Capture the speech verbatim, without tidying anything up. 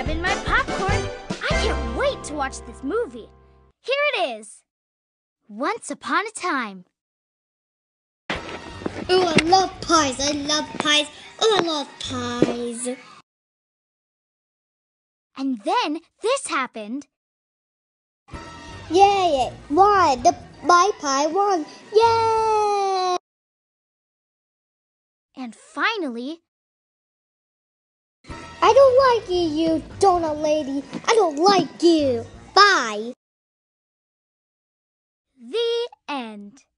even my popcorn. I can't wait to watch this movie. Here it is. Once Upon a Time. Oh, I love pies. I love pies. Oh, I love pies. And then this happened. Yay! Won! The my pie won! Yay! And finally, I don't like you, you donut lady. I don't like you. Bye. the end.